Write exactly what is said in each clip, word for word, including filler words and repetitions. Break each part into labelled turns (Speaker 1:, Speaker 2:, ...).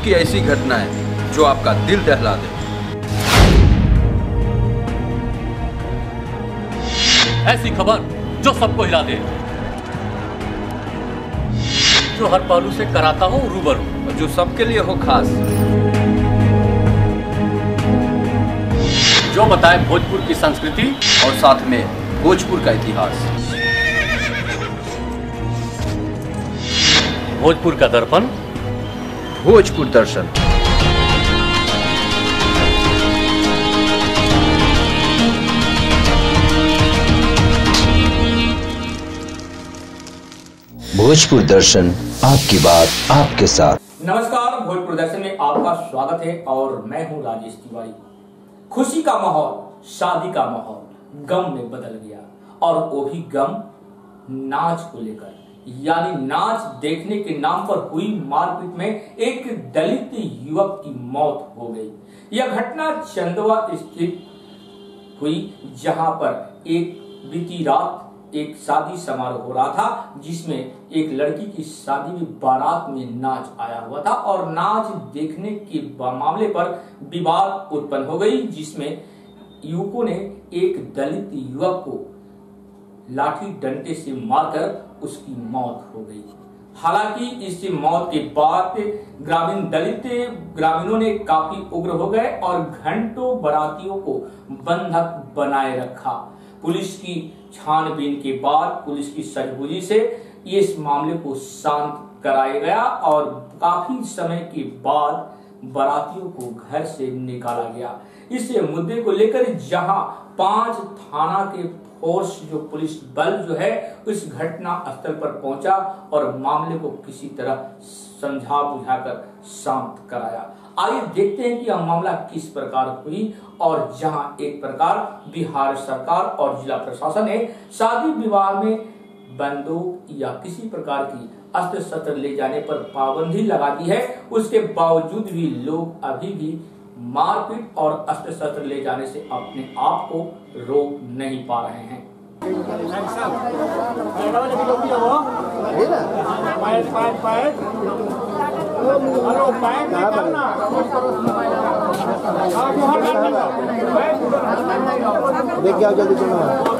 Speaker 1: की ऐसी घटनाएं जो आपका दिल दहला दे।
Speaker 2: ऐसी खबर जो सबको हिला दे, जो हर पहलू से कराता हो रूबरू,
Speaker 1: जो सबके लिए हो खास,
Speaker 2: जो बताए भोजपुर की संस्कृति
Speaker 1: और साथ में भोजपुर का इतिहास।
Speaker 2: भोजपुर का दर्पण,
Speaker 1: भोजपुर दर्शन।
Speaker 3: भोजपुर दर्शन, आपकी बात आपके साथ।
Speaker 4: नमस्कार, भोजपुर दर्शन में आपका स्वागत है और मैं हूं राजेश तिवारी। खुशी का माहौल, शादी का माहौल गम में बदल गया, और वो भी गम नाच को लेकर, यानी नाच देखने के नाम पर हुई मारपीट में एक दलित युवक की मौत हो गई। यह घटना चंदवा स्थित हुई, जहां पर एक बीती रात एक शादी समारोह हो रहा था, जिसमें एक लड़की की शादी में बारात में नाच आया हुआ था, और नाच देखने के मामले पर विवाद उत्पन्न हो गई, जिसमें युवकों ने एक दलित युवक को लाठी डंडे से मारकर उसकी मौत हो गई। हालांकि इस मौत के बाद ग्रामीण दलित ग्रामीणों ने काफी उग्र हो गए और घंटों बारातियों को बंधक बनाए रखा। पुलिस की छानबीन के बाद पुलिस की सूझबूझ से इस मामले को शांत कराया गया और काफी समय के बाद बारातियों को घर से निकाला गया। इस मुद्दे को लेकर जहां पांच थाना के फोर्स जो पुलिस बल जो है उस घटना स्थल पर पहुंचा और मामले को किसी तरह समझा बुझाकर शांत कराया। आइए देखते हैं कि यह मामला किस प्रकार हुई, और जहां एक प्रकार बिहार सरकार और जिला प्रशासन ने शादी विवाह में बंदूक या किसी प्रकार की अस्त्र शस्त्र ले जाने पर पाबंदी लगा दी है, उसके बावजूद भी लोग अभी भी मारपीट और अस्त्र शस्त्र ले जाने से अपने आप को रोक नहीं पा रहे हैं।
Speaker 5: देख क्या जल्दी चलो।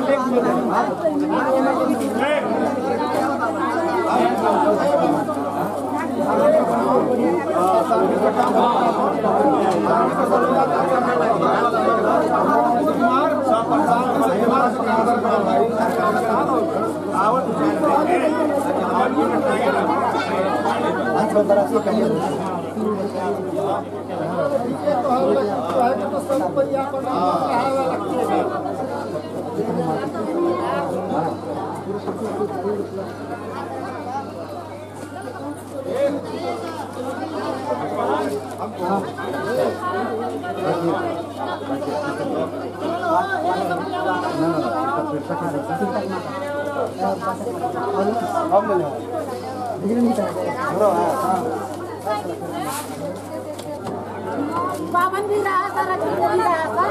Speaker 6: बावन भी रहा था, रखी भी रहा था।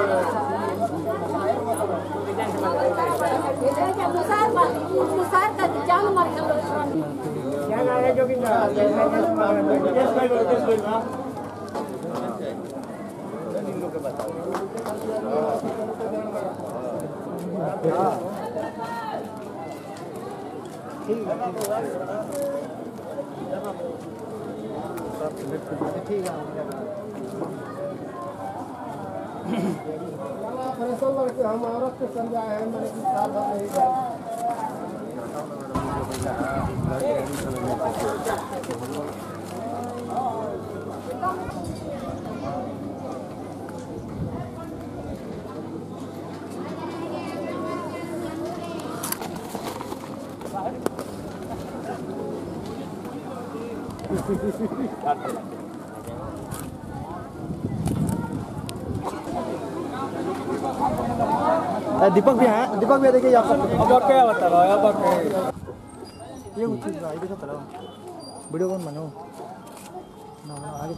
Speaker 6: मुसार मुसार का जान मर गया। क्या नाम है जो कि ठीक है। हम औरत को समझाए हैं, मैंने साल भर नहीं गया। दीपक भी है, दीपक भी देखिए यहाँ पर। अब क्या बता रहा है? अब ये कुछ चीज़ आई देखो चलो वीडियो कौन बनो ना आगे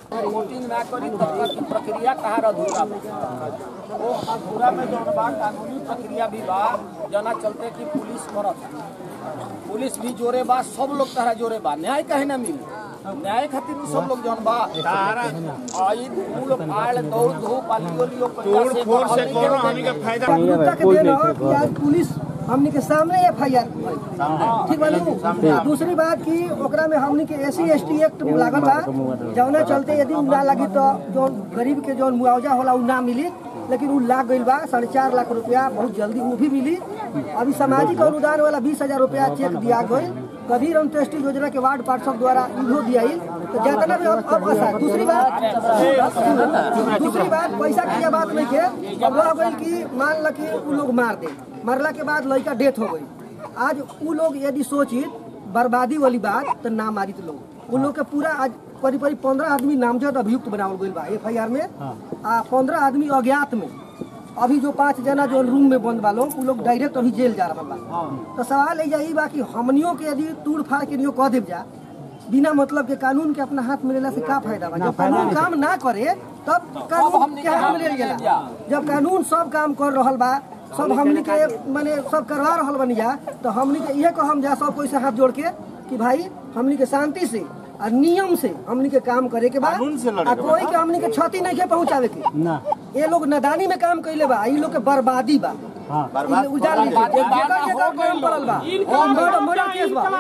Speaker 7: रिपोर्टिंग ना करी तब तक की प्रक्रिया कहाँ अधूरा वो अधूरा में जौन बा कानूनी प्रक्रिया भी बा जना चलते कि पुलिस करत पुलिस भी जोरे बा सब लोग तारा जोरे बा न्याय कहे ना मिली न्याय खातिर सब लोग जौन बा तारा आई फूल फाड़ दौड़ धूप आलियो लियो तोड़ फोड़ से कोनो हमनी के फायदा
Speaker 6: कि आज पुलिस हमनी के सामने एफ आई आर ठीक बा। दूसरी बात की ओकरा में हमनी के S C S T act लागल बा जौना चलते यदि ना लगी तो जो गरीब के जो मुआवजा होला उ ना मिली लेकिन उ लाग गई बा साढ़े चार लाख रुपया बहुत जल्दी वो भी मिली। अभी सामाजिक अनुदान वाला बीस हजार रुपया चेक दिया गई कभी अंत्येष्टि योजना के वार्ड पार्षद द्वारा इहो दिया तो जितना भी अब अब आशा। दूसरी बात दूसरी बात पैसा की बात नहीं के अब रह गई कि मान ल कि उ लोग मार दे मरला के बाद लड़का डेथ हो गई आज उ लोग यदि सोचित बर्बादी वाली बात तो ना मारित लोग उन लोग के पूरा आज परी परी पंद्रह आदमी नामजद अभियुक्त बनावल गई बा एफ आई आर में आ पंद्रह आदमी अज्ञात में अभी जो पांच जना जो रूम में बंद बा लोग उ लोग डायरेक्ट अभी जेल जा रहा बा। तो सवाल यही बा कि हमनियों के यदि तूड़ फाड़ के नियो कह देव जा बिना मतलब के कानून के अपना हाथ में लेला से का फायदा बा। जब कानून काम ना करे तब कानून के हाथ में ले गेला जब कानून सब काम कर रहल बा सब हमनी के माने सब करवा रहल बनी जा तो हमनी के इहे कहम जा सब कोई से हाथ जोड़ के कि भाई हमनी के शांति से और नियम से हमनी के काम करे के बाद कोई के हमनी के क्षति नहीं के पहुंचावे के ना ये लोग नादानी में काम कइले बा ई लोग के बर्बादी बा उजाड़ लीजिए जेकर जेकर काम पड़ल बा मर्डर मर्डर केस बा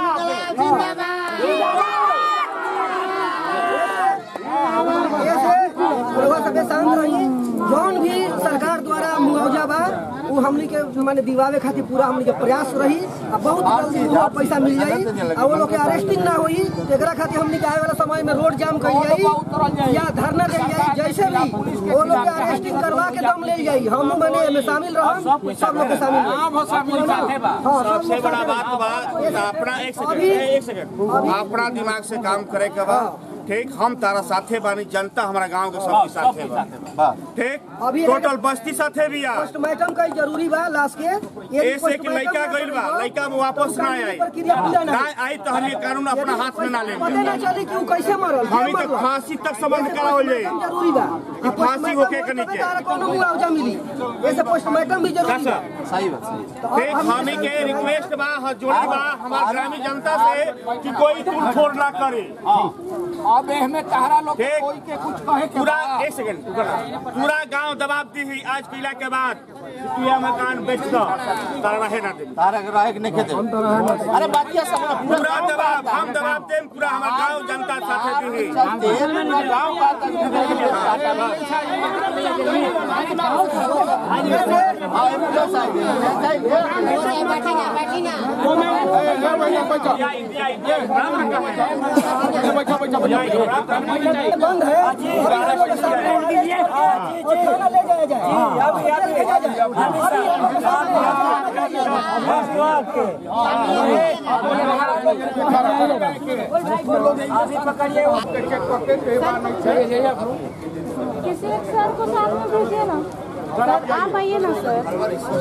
Speaker 6: ऐसे शांत रही जौन भी सरकार द्वारा मुआवजा बा वो हमनी के माने दिवावे खातिर पूरा हमनी के प्रयास रही आ बहुत जल्दी वो पैसा मिल जाई आ वो लोग के अरेस्टिंग ना होई एकरा खातिर हमनी के आए वाला समय में रोड जाम कर जाई या धरना दे जाई जैसे भी वो लोग के अरेस्टिंग करवा के दम ले जाई हम माने में शामिल रहम सब लोग के शामिल हां शामिल साथे बा
Speaker 8: सबसे बड़ा बात बा अपना एक सेकंड एक सेकंड अपना दिमाग से काम करे के बा ठीक हम तारा साथे बानी जनता हमारा गांव के सबके साथे बा ठीक टोटल बस्ती साथे भी आ
Speaker 6: पोस्टमार्टम का जरूरी बा लाश के
Speaker 8: ऐसे कि लड़का गइल बा लड़का वापस ना आई ना आई तो हम ये कानून अपना हाथ में ना लेंगे
Speaker 6: पता ना चली कि कैसे मरल
Speaker 8: हम तो फांसी तक संबंध करावल जाए
Speaker 6: जरूरी बा
Speaker 8: फांसी होके के नीचे
Speaker 6: कोनो मुआवजा मिली ऐसे पोस्टमार्टम भी जरूरी बा
Speaker 8: सही बात ठीक हमें के रिक्वेस्ट बा हाथ जोड़ी बा हमार ग्रामीण जनता से कि कोई तोड़ फोड़ ना करे
Speaker 7: अब हमें तहरा लोग कोई के कुछ कहे के
Speaker 8: पूरा एक सेकंड पूरा गांव दबाव दी हुई आज किला के बाद तू यह मकान बेच दो तारा रहे ना दे
Speaker 5: तारा रहे के नहीं दे अरे बातिया सब
Speaker 8: पूरा दबाव हम दबाव देम पूरा हमार गांव जनता साथे दी हुई
Speaker 5: गांव
Speaker 6: बंद है और थाना ले जाया जाए
Speaker 9: किसी एक सर को साथ में भेजिए ना सर आप आइए ना सर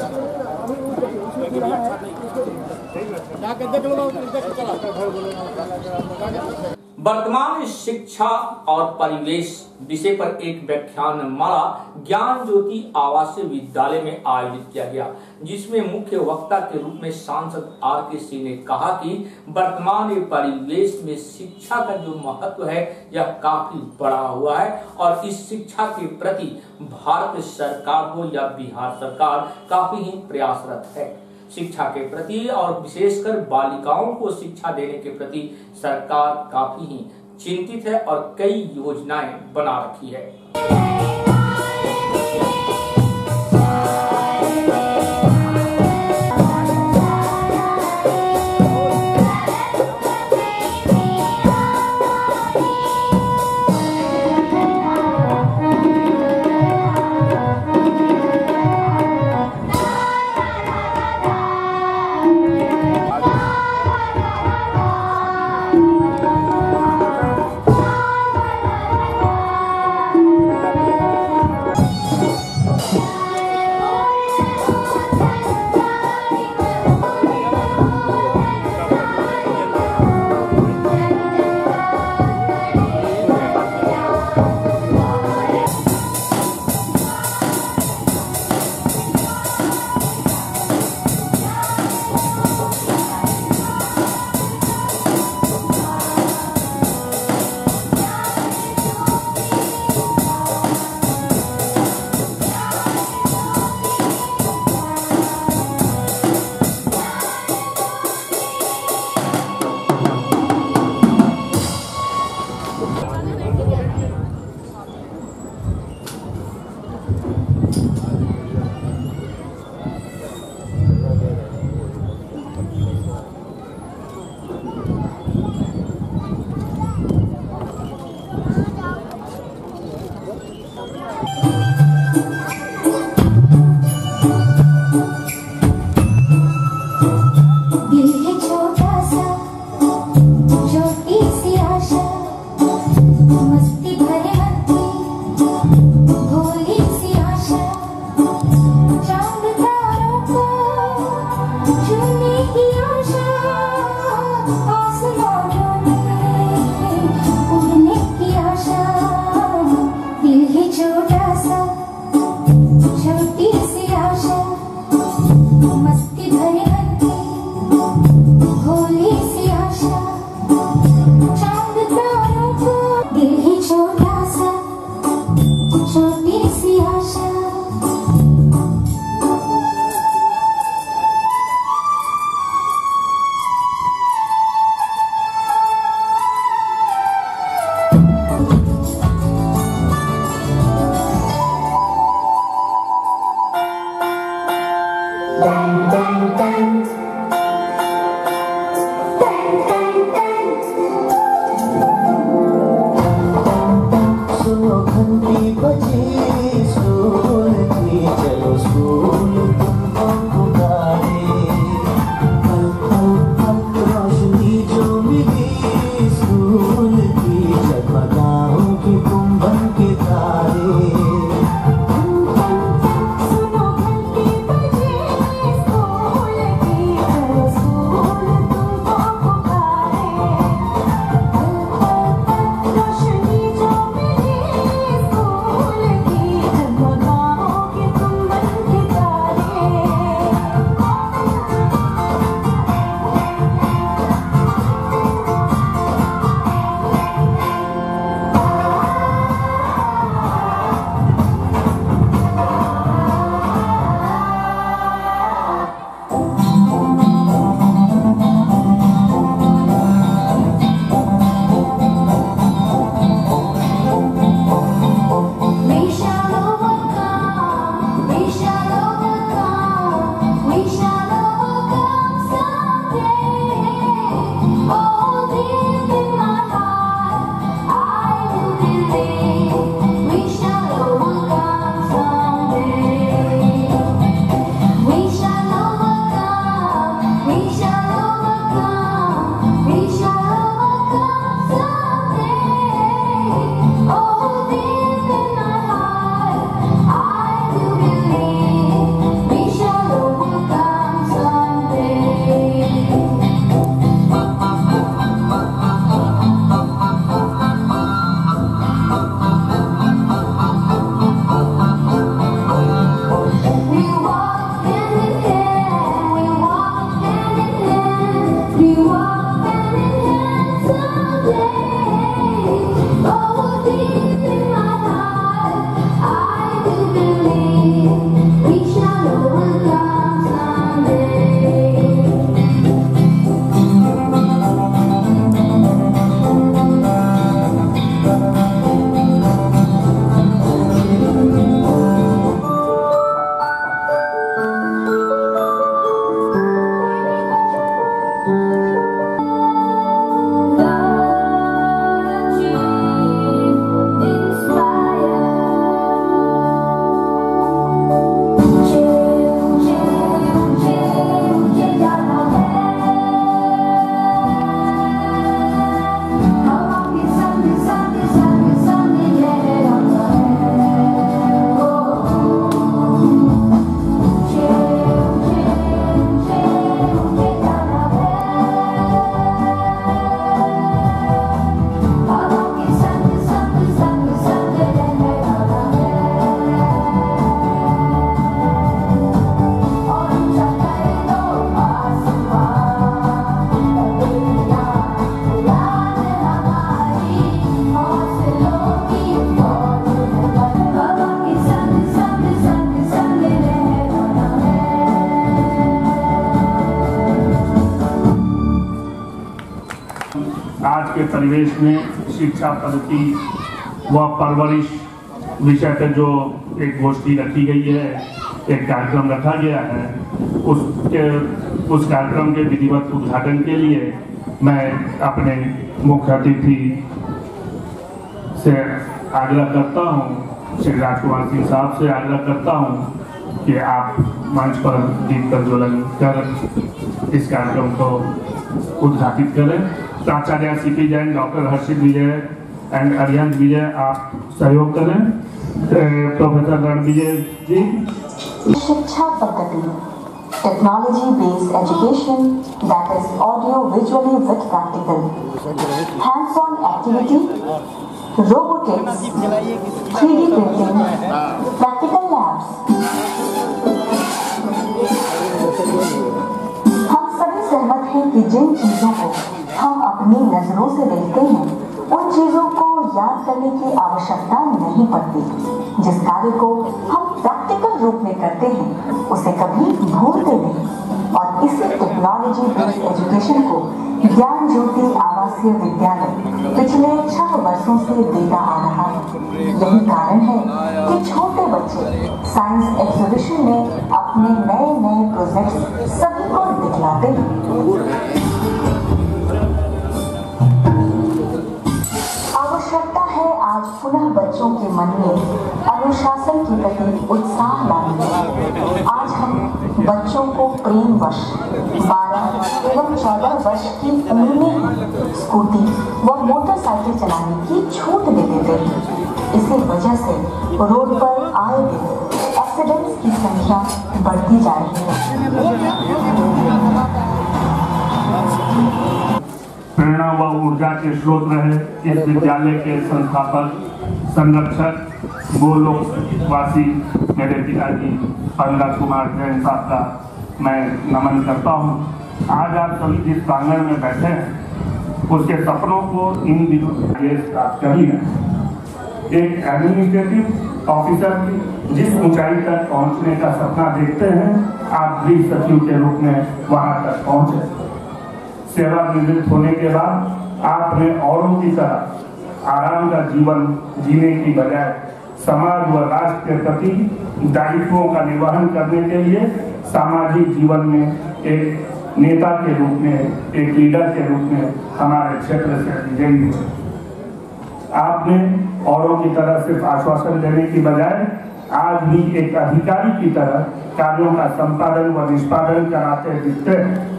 Speaker 4: वर्तमान शिक्षा और परिवेश विषय पर एक व्याख्यान माला ज्ञान ज्योति आवासीय विद्यालय में आयोजित किया गया, जिसमें मुख्य वक्ता के रूप में सांसद आर के सिंह ने कहा कि वर्तमान परिवेश में शिक्षा का जो महत्व है यह काफी बड़ा हुआ है और इस शिक्षा के प्रति भारत सरकार हो या बिहार सरकार काफी ही प्रयासरत है। शिक्षा के प्रति और विशेषकर बालिकाओं को शिक्षा देने के प्रति सरकार काफी ही चिंतित है और कई योजनाएं बना रखी है।
Speaker 9: छोटा सा छोटी सी आशा
Speaker 10: आज के परिवेश में शिक्षा पद्धति व परवरिश विषय पर जो एक गोष्ठी रखी गई है, एक कार्यक्रम रखा गया है, उसके उस कार्यक्रम के विधिवत उद्घाटन के लिए मैं अपने मुख्य अतिथि से आग्रह करता हूं, श्री राजकुमार सिंह साहब से आग्रह करता हूं कि आप मंच पर दीप प्रज्वलन कर इस कार्यक्रम को उद्घाटित करें। प्राचार्य CP Jain, doctor Harshit Vijay and Arihant Vijay आप सहयोग करें। प्रोफेसर रणविजय जी।
Speaker 11: शिक्षा पद्धति, technology based education that is audio visually with practical, hands on activity, robotics, three D printing, practical labs। हम सभी सहमत हैं कि जिन चीजों को हम अपनी नजरों से देखते हैं, उन चीजों को याद करने की आवश्यकता नहीं पड़ती। जिस कार्य को हम प्रैक्टिकल रूप में करते हैं उसे कभी भूलते नहीं। और इसी टेक्नोलॉजी बेस्ड एजुकेशन को ज्ञान ज्योति आवासीय विद्यालय पिछले छह वर्षों से देता आ रहा है। यही कारण है कि छोटे बच्चे साइंस एग्जीबिशन में अपने नए नए प्रोजेक्ट्स सभी को दिखलाते हैं। आवश्यकता है आज पुनः बच्चों के मन में अनुशासन के प्रति उत्साह लाने की। आज हम बच्चों को प्रेमवश बारह एवं चौदह वर्ष की उम्र में स्कूटी व मोटरसाइकिल चलाने की छूट दे देते हैं। इसी वजह से रोड पर आए दिन एक्सीडेंट्स की संख्या बढ़ती जा रही है।
Speaker 10: प्रेरणा व ऊर्जा के स्रोत रहे इस विद्यालय के संस्थापक संरक्षक गोलोकवासी मेरे पिताजी पंद्रह कुमार जैन साहब का मैं नमन करता हूँ। आज आप सभी जिस प्रांगण में बैठे हैं उसके सपनों को इन दिनों प्राप्त कर लिया। एक एडमिनिस्ट्रेटिव ऑफिसर की जिस ऊंचाई तक पहुंचने का सपना देखते हैं आप गृह सचिव के रूप में वहां तक पहुंचे। सेवानिवृत्त होने के बाद आपने औरों की तरह आराम का जीवन जीने की बजाय समाज व राष्ट्र के प्रति दायित्वों का निर्वहन करने के लिए सामाजिक जीवन में एक नेता के रूप में, एक लीडर के रूप में हमारे क्षेत्र से विजयी हुए। आपने औरों की तरह सिर्फ आश्वासन देने की बजाय आज भी एक अधिकारी की तरह कार्यों का संपादन व निष्पादन कराते दिखते हैं।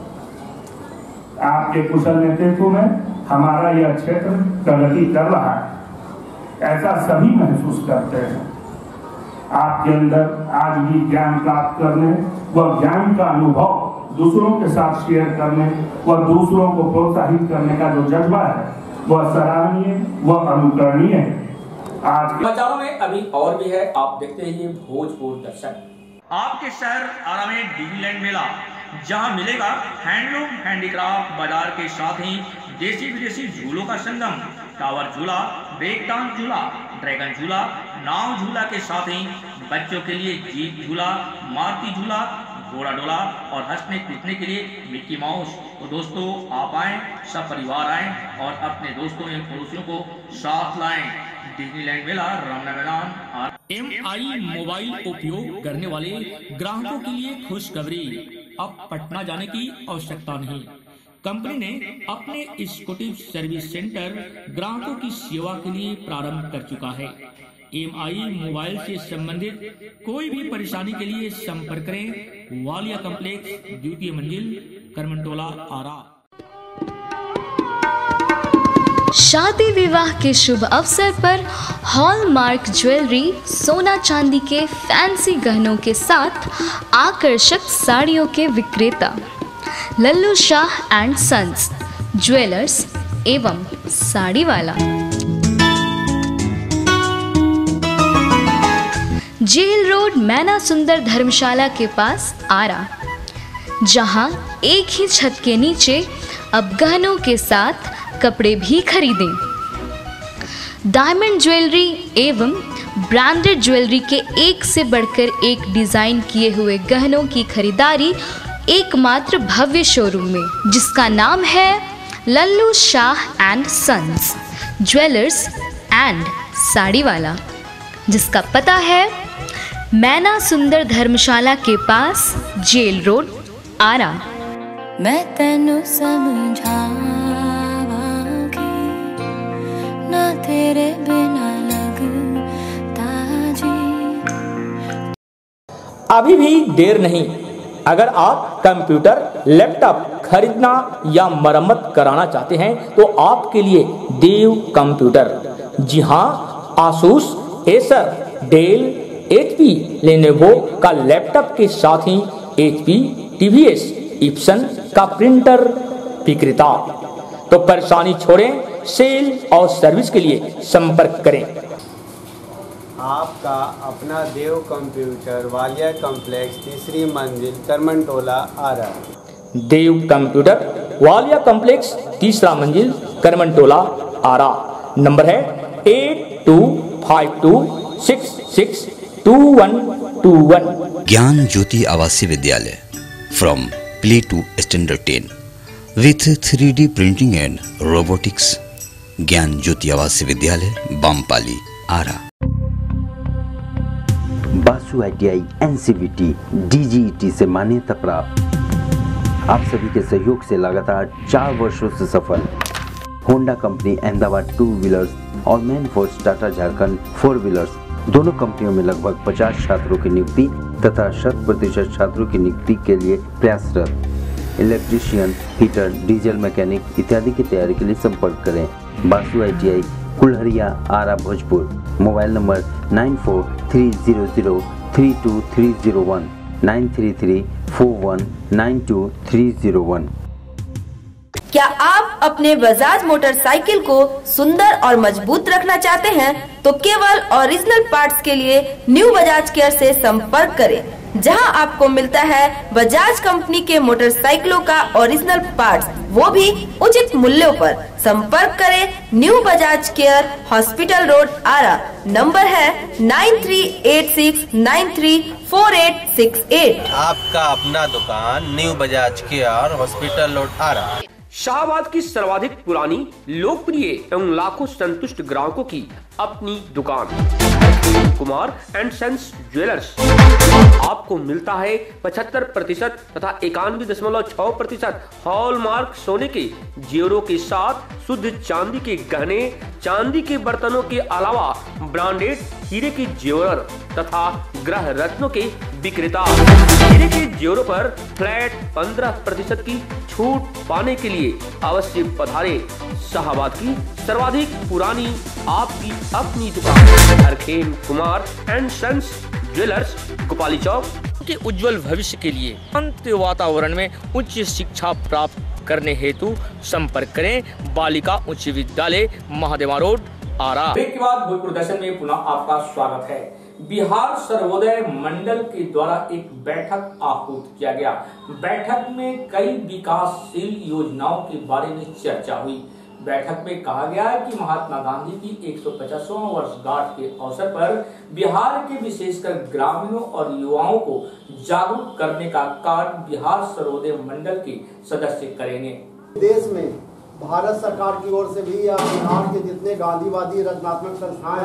Speaker 10: आपके कुशल नेतृत्व में हमारा यह क्षेत्र प्रगति कर रहा है, ऐसा सभी महसूस करते हैं। आपके अंदर आज भी ज्ञान प्राप्त करने व ज्ञान का अनुभव दूसरों के साथ शेयर करने व दूसरों को प्रोत्साहित करने का जो जज्बा है वह सराहनीय व अनुकरणीय है। आज
Speaker 4: समाचारों में अभी और भी है, आप देखते रहिए भोजपुर दर्शन।
Speaker 12: आपके शहर आरा में डिज्नीलैंड मेला, जहां मिलेगा हैंडलूम हैंडीक्राफ्ट बाजार के साथ ही देसी विदेशी झूलों का संगम, टावर झूला, ब्रेक डांस झूला, ड्रैगन झूला, नाव झूला के साथ ही बच्चों के लिए जीप झूला, मारुति झूला, घोड़ा डोला और हंसने कूदने के लिए मिक्की माउस। तो दोस्तों आप आएँ, सब परिवार आएँ और अपने दोस्तों एवं पड़ोसियों को साथ लाएं। डिज्नीलैंड मेला रामना मैदान। एम आई मोबाइल उपयोग करने वाले ग्राहकों के लिए खुशखबरी, अब पटना जाने की आवश्यकता नहीं। कंपनी ने अपने स्कूटी सर्विस सेंटर ग्राहकों की सेवा के लिए प्रारंभ कर चुका है। एम आई मोबाइल से संबंधित कोई भी परेशानी के लिए संपर्क करें। वालिया कॉम्प्लेक्स, द्वितीय मंजिल, करमनटोला, आरा।
Speaker 13: शादी विवाह के शुभ अवसर पर हॉलमार्क ज्वेलरी, सोना चांदी के फैंसी गहनों के साथ आकर्षक साड़ियों के विक्रेता Lallu Shah and sons jewellers एवं साड़ी वाला, जेल रोड, मैना सुंदर धर्मशाला के पास, आरा, जहां एक ही छत के नीचे अब गहनों के साथ कपड़े भी खरीदें। डायमंड ज्वेलरी एवं ब्रांडेड ज्वेलरी के एक से बढ़कर एक डिजाइन किए हुए गहनों की खरीदारी एकमात्र भव्य शोरूम में, जिसका नाम है Lallu Shah and sons jewellers and Sari Wala, जिसका पता है मैना सुंदर धर्मशाला के पास, जेल रोड, आरा।
Speaker 14: मैं तेनू समझावांगी ना तेरे बिना लगता जी।
Speaker 4: अभी भी देर नहीं, अगर आप कंप्यूटर लैपटॉप खरीदना या मरम्मत कराना चाहते हैं तो आपके लिए देव कंप्यूटर। जी हाँ, Asus, Acer, Dell, HP, Lenovo का लैपटॉप के साथ ही एचपी, टीवीएस, इप्सन का प्रिंटर विक्रेता। तो परेशानी छोड़ें, सेल और सर्विस के लिए संपर्क करें।
Speaker 15: आपका अपना देव कंप्यूटर, वालिया कॉम्प्लेक्स, तीसरी मंजिल, करमनटोला, आरा।
Speaker 4: देव कंप्यूटर, वालिया कॉम्प्लेक्स, तीसरा मंजिल, करमनटोला, आरा। नंबर है eight two five two six six two one two one.
Speaker 3: Gyan Jyoti Awasiya Vidyalaya from play to standard ten with three D printing and robotics. Gyan Jyoti Awasiya Vidyalaya Bampali Ara. Basu I T I N C B T D G E T से मान्यता प्राप्त। आप सभी के सहयोग से लगातार चार वर्षों से सफल Honda company Ahmedabad two wheelers और man force Tata Jharkhand four wheelers दोनों कंपनियों में लगभग पचास छात्रों की नियुक्ति तथा शत प्रतिशत छात्रों की नियुक्ति के लिए प्रयासरत। इलेक्ट्रीशियन, हीटर, डीजल मैकेनिक इत्यादि की तैयारी के लिए संपर्क करें। Basu I T I Kulharia Ara Bhojpur. Mobile number nine four three zero zero three two three zero one nine three three four one nine two three zero one.
Speaker 16: क्या आप अपने बजाज मोटरसाइकिल को सुंदर और मजबूत रखना चाहते हैं तो केवल ओरिजिनल पार्ट्स के लिए न्यू बजाज केयर से संपर्क करें, जहां आपको मिलता है बजाज कंपनी के मोटरसाइकिलों का ओरिजिनल पार्ट्स, वो भी उचित मूल्यों पर। संपर्क करें new Bajaj care, hospital road Ara. Number है nine three eight six nine three four eight six eight.
Speaker 5: आपका अपना दुकान new Bajaj care, hospital road Ara.
Speaker 4: Shahabad की सर्वाधिक पुरानी, लोकप्रिय एवं लाखों संतुष्ट ग्राहकों की अपनी दुकान कुमार एंड सन्स ज्वेलर्स। आपको मिलता है पचहत्तर प्रतिशत तथा इक्यानवे दशमलव छह प्रतिशत हॉलमार्क सोने के जेवरों के साथ शुद्ध चांदी के गहने, चांदी के बर्तनों के अलावा ब्रांडेड हीरे के जेवर तथा ग्रह रत्नों के विक्रेता। हीरे के जेवरों पर फ्लैट पंद्रह प्रतिशत की छूट पाने के लिए अवश्य पधारे। शाहबाद की सर्वाधिक पुरानी आपकी अपनी दुकान Harkhem Kumar and sons jewellers, Gopali Chowk के उज्जवल भविष्य के लिए शांत वातावरण में उच्च शिक्षा प्राप्त करने हेतु संपर्क करें बालिका उच्च विद्यालय महादेवा रोड आरा। ब्रेक के बाद भोजपुर दर्शन में पुनः आपका स्वागत है। बिहार सर्वोदय मंडल के द्वारा एक बैठक आहूत किया गया। बैठक में कई विकासशील योजनाओं के बारे में चर्चा हुई। बैठक में कहा गया कि महात्मा गांधी की एक सौ पचासवां वर्षगांठ के अवसर पर बिहार के विशेषकर ग्रामीणों और युवाओं को जागरूक करने का कार्य बिहार सर्वोदय मंडल के सदस्य करेंगे।
Speaker 17: देश में भारत सरकार की ओर से भी या बिहार के जितने गांधीवादी रचनात्मक संस्थाएं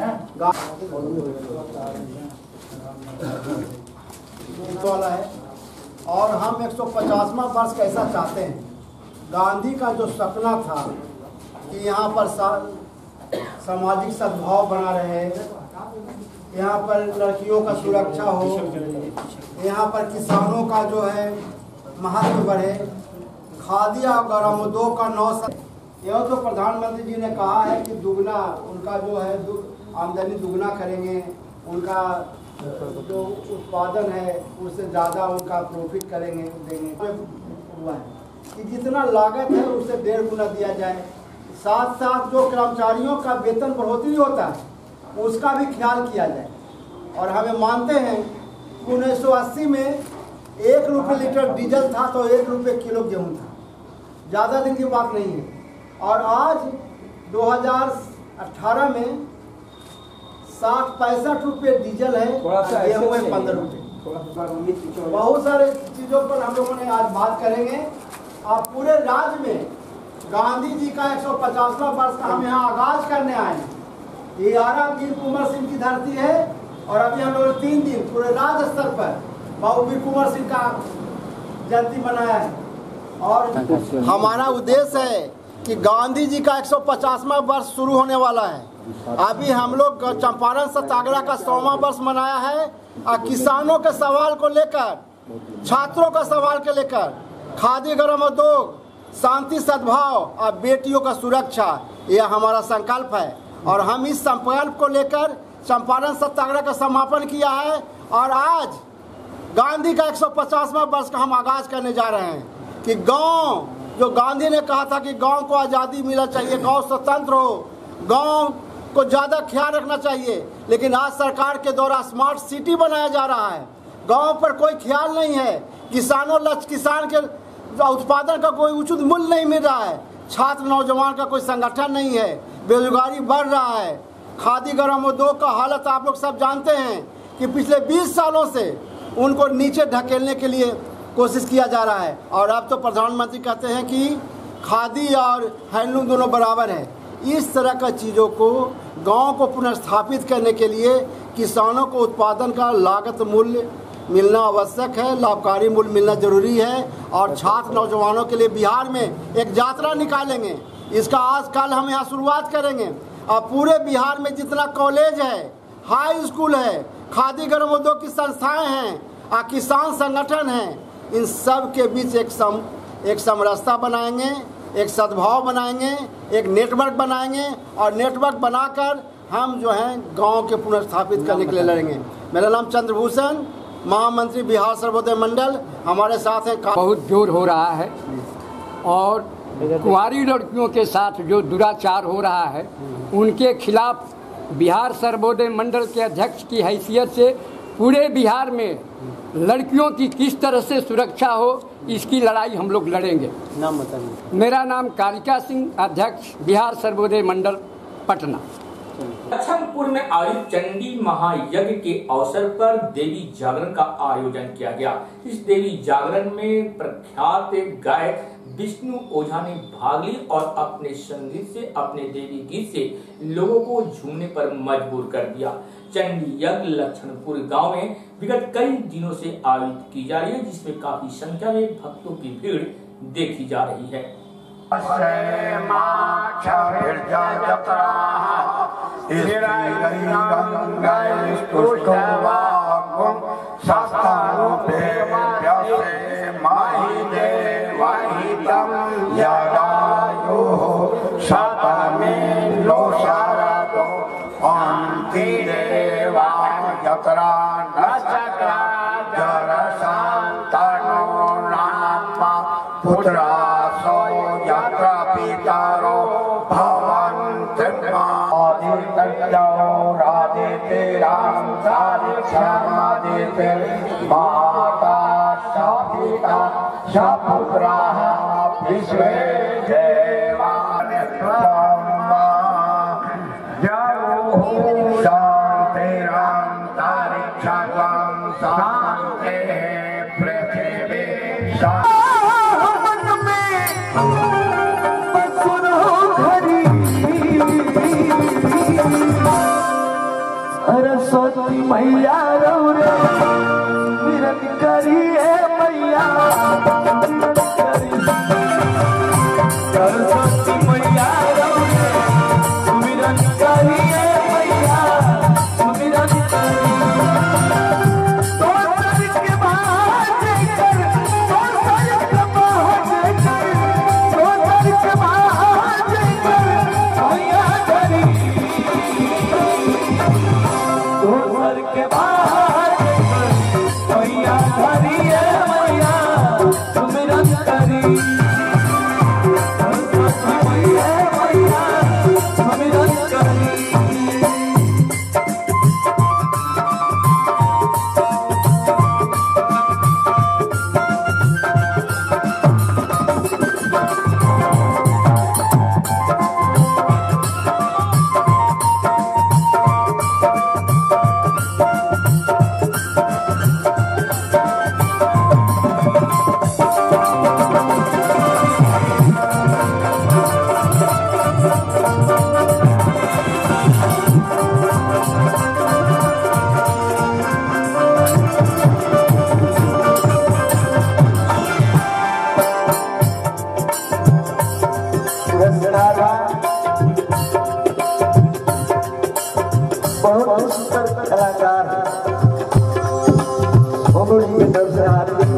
Speaker 17: वाला है और हम एक सौ पचासवां वर्ष कैसा चाहते हैं। गांधी का जो सपना था कि यहाँ पर सामाजिक सद्भाव बना रहे, यहाँ पर लड़कियों का सुरक्षा हो, यहाँ पर किसानों का जो है महत्व बढ़े, खादी और ग्रामोद्योग का नौ यह तो प्रधानमंत्री जी ने कहा है कि दुगना उनका जो है आमदनी दुगना करेंगे, उनका जो उत्पादन है उससे ज़्यादा उनका प्रॉफिट करेंगे देंगे। हुआ है कि जितना लागत है उससे डेढ़ गुना दिया जाए। साथ साथ जो कर्मचारियों का वेतन बढ़ोतरी होता है उसका भी ख्याल किया जाए। और हमें मानते हैं कि उन्नीस सौ अस्सी में एक रुपये लीटर डीजल था तो एक रुपये किलो गेहूँ था, ज़्यादा दिन की बात नहीं है। और आज दो हज़ार अठारह में साठ पैंसठ रुपये डीजल है, गेहूँ है पंद्रह रुपये। बहुत सारे चीज़ों पर हम लोगों ने आज बात करेंगे। आप पूरे राज्य में गांधी जी का एक सौ पचासवां वर्ष का हम यहाँ आगाज करने आए हैं। ये आरा वीर कुंवर सिंह की धरती है और अभी हम लोग तीन दिन पूरे राज्य स्तर पर बाबू वीर कुंवर सिंह का जयंती मनाया है। और हमारा उद्देश्य है कि गांधी जी का एक सौ पचासवां वर्ष शुरू होने वाला है। अभी हम लोग चंपारण सत्याग्रह का सौवां वर्ष मनाया है और किसानों के सवाल को लेकर, छात्रों का सवाल को लेकर, खादी ग्रामोद्योग, शांति सद्भाव और बेटियों का सुरक्षा, यह हमारा संकल्प है। और हम इस संकल्प को लेकर चंपारण सत्याग्रह का समापन किया है और आज गांधी का एक सौ पचासवां वर्ष का हम आगाज करने जा रहे हैं कि गांव, जो गांधी ने कहा था कि गांव को आज़ादी मिलना चाहिए, गांव स्वतंत्र हो, गांव को ज़्यादा ख्याल रखना चाहिए, लेकिन आज सरकार के द्वारा स्मार्ट सिटी बनाया जा रहा है। गांव पर कोई ख्याल नहीं है, किसानों लक्ष्य किसान के उत्पादन का कोई उचित मूल्य नहीं मिल रहा है, छात्र नौजवान का कोई संगठन नहीं है, बेरोजगारी बढ़ रहा है। खादी ग्रामोद्योग का हालत आप लोग सब जानते हैं कि पिछले बीस सालों से उनको नीचे ढकेलने के लिए कोशिश किया जा रहा है और अब तो प्रधानमंत्री कहते हैं कि खादी और हैंडलूम दोनों बराबर है। इस तरह का चीज़ों को गांव को पुनर्स्थापित करने के लिए किसानों को उत्पादन का लागत मूल्य मिलना आवश्यक है, लाभकारी मूल्य मिलना जरूरी है। और छात्र नौजवानों के लिए बिहार में एक यात्रा निकालेंगे, इसका आज कल हम यहाँ शुरुआत करेंगे। अब पूरे बिहार में जितना कॉलेज है, हाई स्कूल है, खादी ग्रामोद्योग की संस्थाएं हैं और किसान संगठन हैं, इन सब के बीच एक सम एक समरसता बनाएंगे, एक सद्भाव बनाएंगे, एक नेटवर्क बनाएंगे और नेटवर्क बनाकर हम जो हैं गांव के पुनर्स्थापित करने के लिए लड़ेंगे। मेरा नाम चंद्रभूषण, महामंत्री बिहार सर्वोदय मंडल, हमारे साथ हैं।
Speaker 18: बहुत जोर हो रहा है और कुंवारी लड़कियों के साथ जो दुराचार हो रहा है उनके खिलाफ बिहार सर्वोदय मंडल के अध्यक्ष की हैसियत से पूरे बिहार में लड़कियों की किस तरह से सुरक्षा हो, इसकी लड़ाई हम लोग लड़ेंगे।
Speaker 17: नाम बताइए।
Speaker 18: मेरा नाम कालिका सिंह, अध्यक्ष बिहार सर्वोदय मंडल पटना।
Speaker 4: लखनपुर में आयोजित चंडी महायज्ञ के अवसर पर देवी जागरण का आयोजन किया गया। इस देवी जागरण में प्रख्यात गायक विष्णु ओझा ने भाग ली और अपने संगीत से, अपने देवी गीत से लोगों को झूमने पर मजबूर कर दिया। चंडी यज्ञ लखनपुर गांव में विगत कई दिनों से आयोजित की जा रही है, जिसमें काफी संख्या में भक्तों की भीड़ देखी जा रही है।
Speaker 19: पुत्रा सो यात्रा पितारो भवन्ति आदित्यो रादिते राम सादिक्षादिते माता सपिता सपुत्राः विश्वे देवाः ब्रह्मा जयो शान्तिरन्तरिक्षं शान्तिः पृथिवी शान्तिः।
Speaker 20: सरस्वती मैया रौरे मिरन करिए मैया, सरस्वती मैया रौरे मिरन करिए मैया, मिरन करिए तो सर के बाहर कर, तो सर के बाहर कर, तो सर के बाहर कर मैया करी के बाहर मैया धरिए मैया सुमिरन करी, मैया मैया सुमिरन करी। बहुत सुंदर कलाकार उन्होंने तरफ से आ रही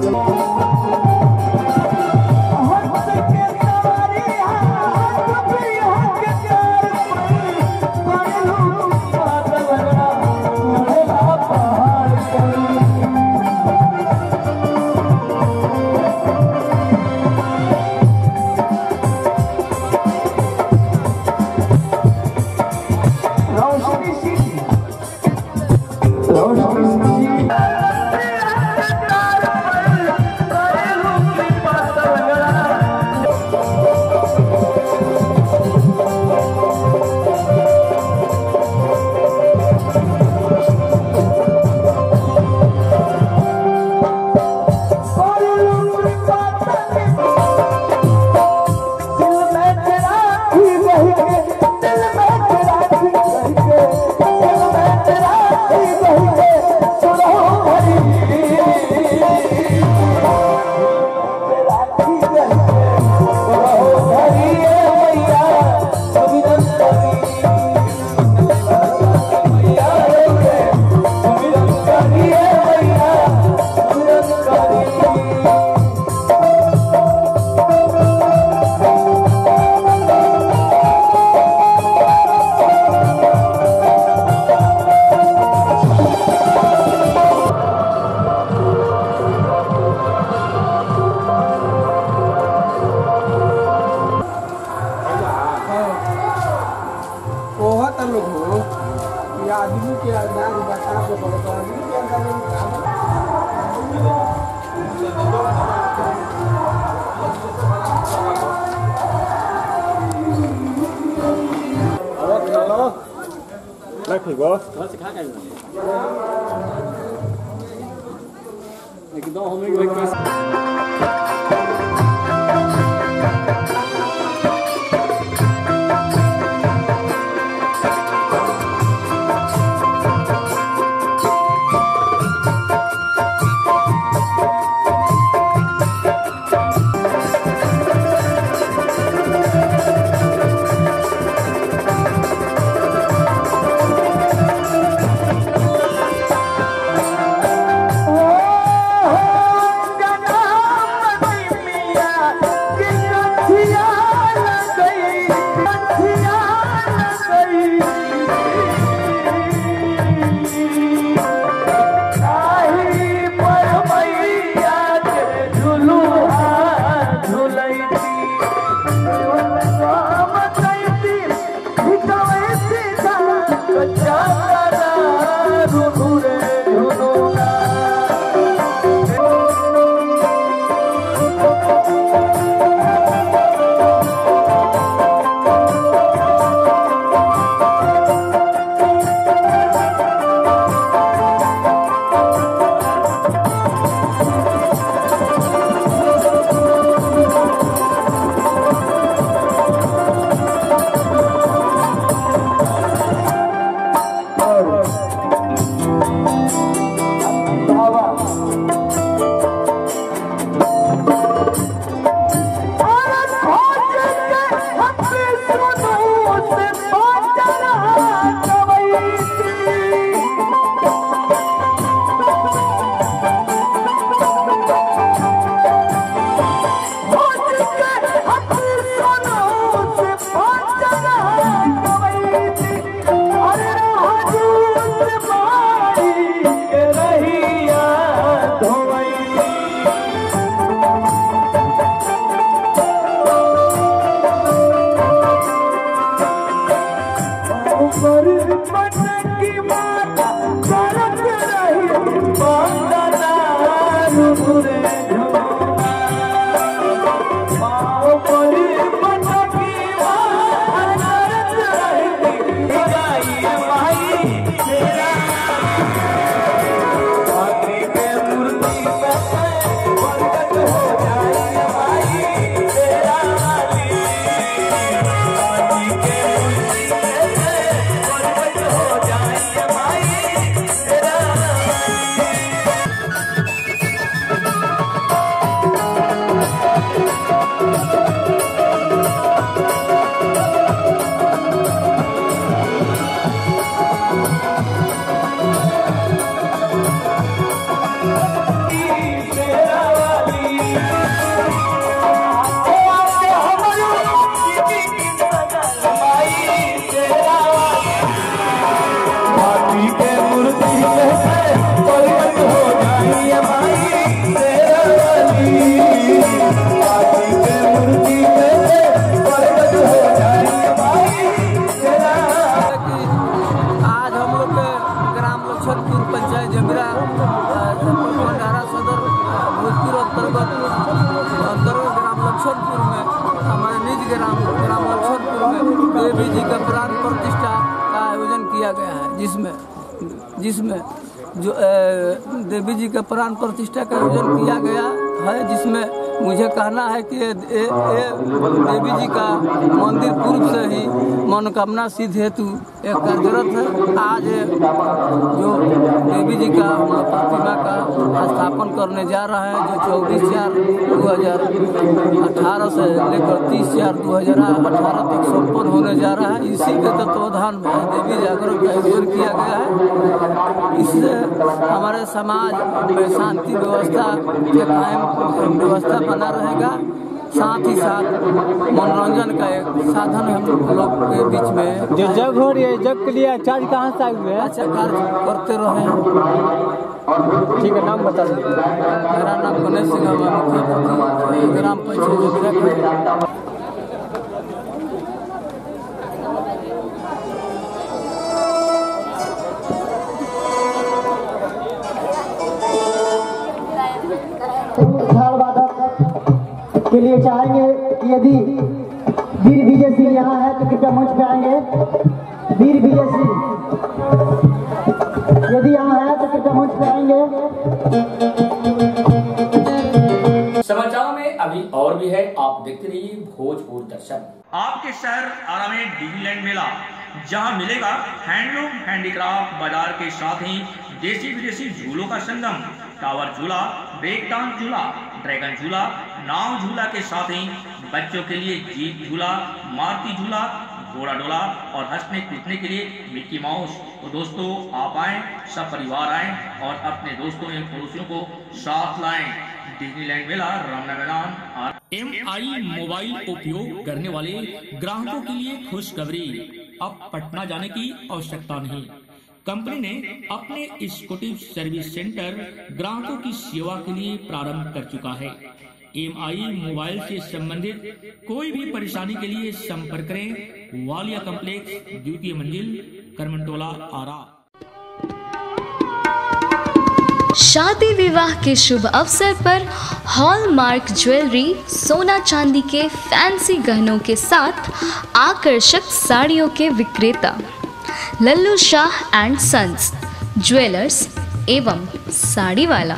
Speaker 17: जानता लोग हो कि आदमी के अंदाज बता के बोलता आदमी के अंदाज
Speaker 7: एकदम हमें
Speaker 21: जिसमें जिसमें जो देवी जी का प्राण प्रतिष्ठा का आयोजन किया गया है, जिसमें मुझे कहना है कि ए, ए, देवी जी का मंदिर पूर्व से ही मनोकामना सिद्ध हेतु एक कार्यरत है। आज जो देवी जी का प्रतिमा का स्थापन करने जा रहा है, जो चौबीस चार दो हजार अठारह से लेकर तीस चार दो हजार अठारह तक संपन्न होने जा रहा है। इसी के तत्वाधान में देवी जागरण का आयोजन किया गया है। इससे हमारे समाज में शांति व्यवस्था के कायम व्यवस्था बना रहेगा, साथ ही साथ मनोरंजन का एक साधन हम लोग के बीच में।
Speaker 22: जो जग हो रही है, जग के लिए चार्ज कहाँ से आए हुए हैं?
Speaker 21: अच्छा, कार्य करते रहे।
Speaker 22: ठीक है, नाम बता दीजिए।
Speaker 21: मेरा नाम गणेश सिंह है, ग्राम पंचायत।
Speaker 1: लिए चाहेंगे कि यदि वीर विजय सिंह यहाँ है तो कृपया मंच पे आएंगे। वीर विजय सिंह यदि यहाँ है तो कृपया मंच पे आएंगे।
Speaker 4: समाचारों में अभी और भी है, आप देखते रहिए भोजपुर दर्शन।
Speaker 12: आपके शहर आरा में डिज्नीलैंड मेला, जहां मिलेगा हैंडलूम हैंडीक्राफ्ट बाजार के साथ ही देसी विदेशी झूलों का संगम, टावर झूला, ब्रेक डांस झूला, ड्रैगन झूला, नाव झूला के साथ ही बच्चों के लिए जीप झूला, मारुति झूला, घोड़ा डोला और हंसने कूदने के लिए मिक्की माउस। तो दोस्तों आप आएं, सब परिवार आएं और अपने दोस्तों एवं पड़ोसियों को साथ लाएं। डिज्नीलैंड मेला रामना मैदान। एम आई मोबाइल उपयोग करने वाले ग्राहकों के लिए खुशखबरी, अब पटना जाने की आवश्यकता नहीं। कंपनी ने अपने स्कूटी सर्विस सेंटर ग्राहकों की सेवा के लिए प्रारंभ कर चुका है। एम आई मोबाइल से संबंधित कोई भी परेशानी के लिए संपर्क करें। वालिया कॉम्प्लेक्स, द्वितीय मंजिल, करमनटोला, आरा।
Speaker 13: शादी विवाह के शुभ अवसर पर हॉलमार्क ज्वेलरी, सोना चांदी के फैंसी गहनों के साथ आकर्षक साड़ियों के विक्रेता Lallu Shah and sons jewellers एवं साड़ी वाला,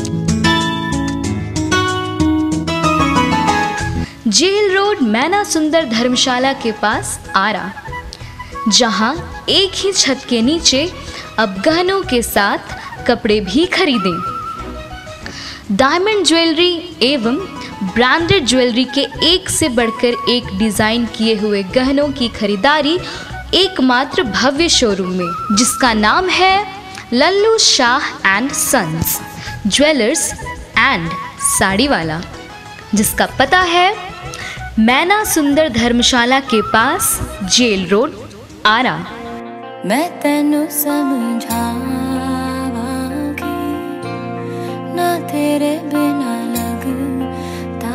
Speaker 13: जेल रोड, मैना सुंदर धर्मशाला के पास, आरा, जहां एक ही छत के नीचे अब गहनों के साथ कपड़े भी खरीदें। डायमंड ज्वेलरी एवं ब्रांडेड ज्वेलरी के एक से बढ़कर एक डिजाइन किए हुए गहनों की खरीदारी एकमात्र भव्य शोरूम में, जिसका नाम है Lallu Shah and sons jewellers and Sari Wala, जिसका पता है मैना सुंदर धर्मशाला के पास, जेल रोड, आरा।
Speaker 14: मैं तेनू समझावांगी ना तेरे बिना लगता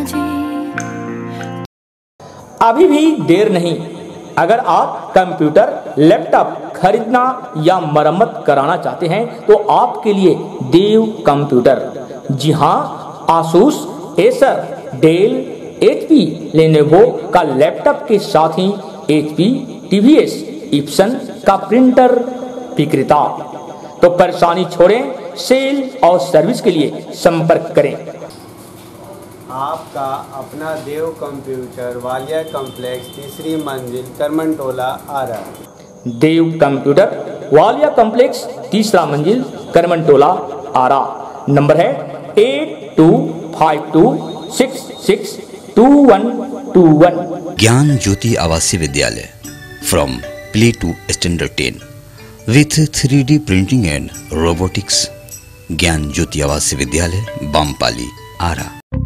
Speaker 14: जी।
Speaker 4: अभी भी देर नहीं, अगर आप कंप्यूटर, लैपटॉप खरीदना या मरम्मत कराना चाहते हैं तो आपके लिए देव कंप्यूटर। जी हाँ, Asus, Acer, Dell, HP, Lenovo का लैपटॉप के साथ ही एचपी, टीवीएस, इप्सन का प्रिंटर विक्रेता। तो परेशानी छोड़ें, सेल और सर्विस के लिए संपर्क करें।
Speaker 15: आपका अपना देव कंप्यूटर, वालिया कॉम्प्लेक्स, तीसरी मंजिल, करमनटोला, आरा।
Speaker 4: देव कंप्यूटर, वालिया कॉम्प्लेक्स, तीसरा मंजिल, करमनटोला, आरा। नंबर है eight two five two six six two one two one.
Speaker 2: Gyan Jyoti Awasiya Vidyalaya, from play to standard ten with three D printing and robotics, Gyan Jyoti Awasiya Vidyalaya, Bampali, Ara.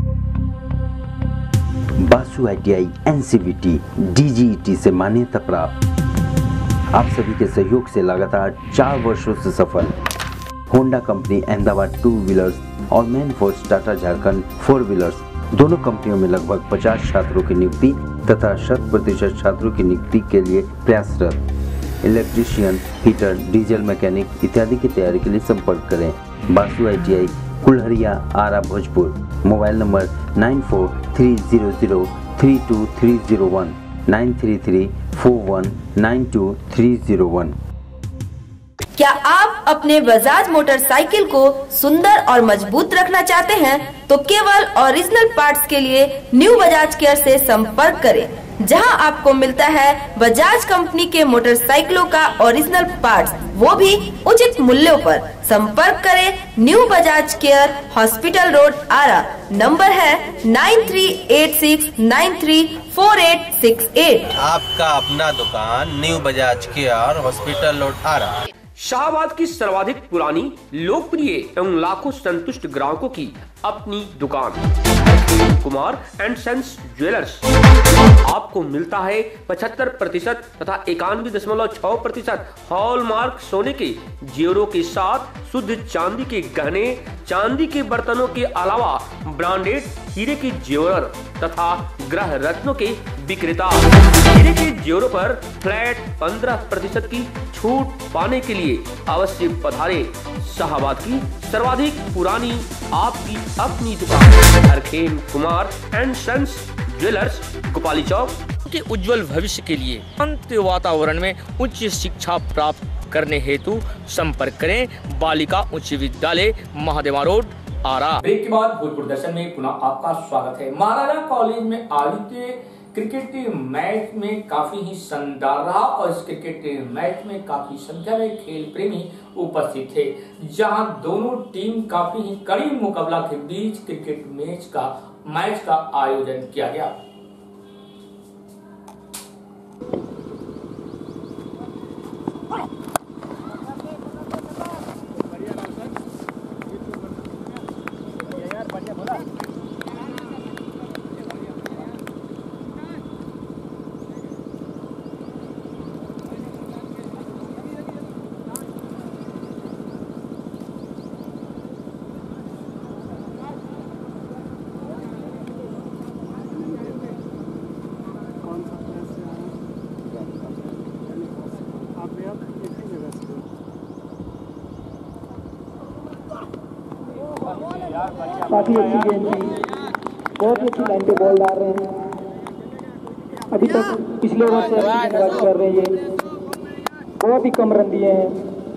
Speaker 3: Basu I T I N C B T D G E T से मान्यता प्राप्त। आप सभी के सहयोग से लगातार चार वर्षों से सफल Honda company Ahmedabad two wheelers और man force Tata Jharkhand four wheelers, दोनों कंपनियों में लगभग पचास छात्रों की नियुक्ति तथा शत प्रतिशत छात्रों की नियुक्ति के लिए प्रयासरत। इलेक्ट्रीशियन, हीटर, डीजल मैकेनिक इत्यादि की तैयारी के लिए संपर्क करें। Basu I T I, Kulharia, Ara, Bhojpur. Mobile number nine four three zero zero three two three zero one, nine three three four one nine two three zero one.
Speaker 16: क्या आप अपने बजाज मोटरसाइकिल को सुंदर और मजबूत रखना चाहते हैं तो केवल ओरिजिनल पार्ट्स के लिए न्यू बजाज केयर से संपर्क करें, जहां आपको मिलता है बजाज कंपनी के मोटरसाइकिलों का ओरिजिनल पार्ट्स, वो भी उचित मूल्यों पर। संपर्क करें new Bajaj care, hospital road, Ara. Number है nine three eight six nine three four eight six eight.
Speaker 5: आपका अपना दुकान new Bajaj care, hospital road, Ara.
Speaker 23: Shahabad की सर्वाधिक पुरानी, लोकप्रिय एवं लाखों संतुष्ट ग्राहकों की अपनी दुकान कुमार एंड सन्स ज्वेलर्स। आपको मिलता है पचहत्तर प्रतिशत तथा इक्यानवे दशमलव छह प्रतिशत हॉलमार्क सोने के जेवरों के साथ शुद्ध चांदी के गहने, चांदी के बर्तनों के अलावा ब्रांडेड हीरे के जेवर तथा ग्रह रत्नों के विक्रेता। हीरे के जेवरों पर फ्लैट पंद्रह प्रतिशत की छूट पाने के लिए अवश्य पधारे शाहाबाद की सर्वाधिक पुरानी आपकी अपनी दुकान Harkhem Kumar and sons jewellers, Gopali Chowk के उज्जवल भविष्य के लिए शांत वातावरण में उच्च शिक्षा प्राप्त करने हेतु संपर्क करें बालिका उच्च विद्यालय महादेवा रोड आरा।
Speaker 4: ब्रेक के बाद भोजपुर दर्शन में पुनः आपका स्वागत है। महाराजा कॉलेज में आयोजित क्रिकेट मैच में काफी ही शानदार रहा और इस क्रिकेट मैच में काफी संख्या में खेल प्रेमी उपस्थित थे, जहां दोनों टीम काफी ही कड़ी मुकाबला के बीच क्रिकेट मैच का मैच का आयोजन किया गया।
Speaker 1: काफी अच्छी गेंद थी, बहुत ही अच्छी लाइन पे बॉल डाल रहे हैं। अभी तक पिछले ओवर से गेंदबाजी कर रहे हैं, बहुत ही कम रन दिए हैं।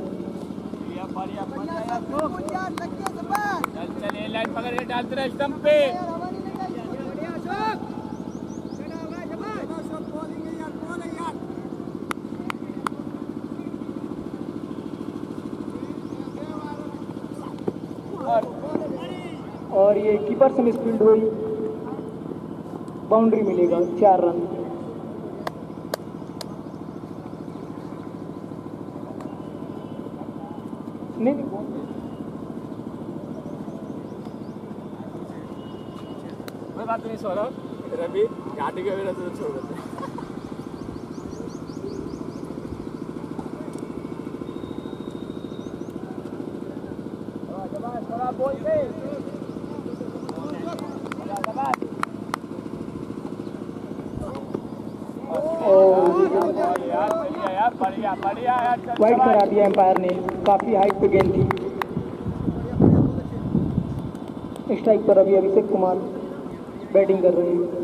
Speaker 7: लाइन पकड़ डालते रहे स्टंप पे।
Speaker 1: और ये कीपर से मिसफील्ड हुई, बाउंड्री मिलेगा, चार रन। नहीं
Speaker 7: कोई बात नहीं सौरभ, रवि घाटी के वजह से छोड़ देते हैं।
Speaker 1: वाइड करा दिया एम्पायर ने, काफी हाइट पे गेंद थी। स्ट्राइक पर अभी अभिषेक कुमार बैटिंग कर रहे हैं।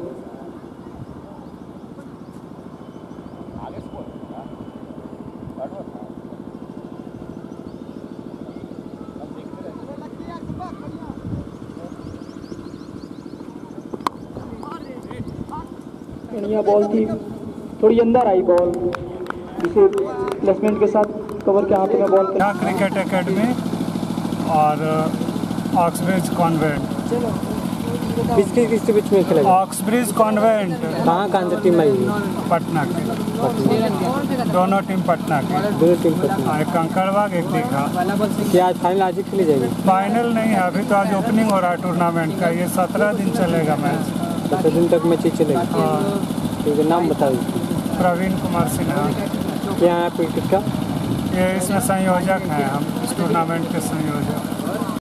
Speaker 1: बढ़िया बॉल थी, थोड़ी अंदर आई बॉल, जिसे प्लेसमेंट के साथ कवर के हाथ में बॉल।
Speaker 6: क्रिकेट एकेडमी और ऑक्सब्रिज कॉन्वेंट।
Speaker 22: किसके किसके बीच में खेला?
Speaker 6: Oxbridge convent.
Speaker 22: कहाँ कहाँ से टीम आई?
Speaker 6: पटना की, दोनों टीम पटना की।
Speaker 22: दोनों टीम पटना।
Speaker 6: एक कंकड़बाग, एक दीघा।
Speaker 22: क्या आज फाइनल आज ही खेली जाएगी?
Speaker 6: फाइनल नहीं है अभी, तो आज ओपनिंग हो रहा है टूर्नामेंट का। ये सत्रह दिन चलेगा मैच।
Speaker 22: सत्रह दिन तक मैच ही चलेगा।
Speaker 6: हाँ।
Speaker 22: ठीक है, नाम बता दीजिए।
Speaker 6: प्रवीण कुमार सिन्हा।
Speaker 22: क्या है क्रिकेट का?
Speaker 6: ये इसमें संयोजक हैं हम, इस टूर्नामेंट के संयोजक।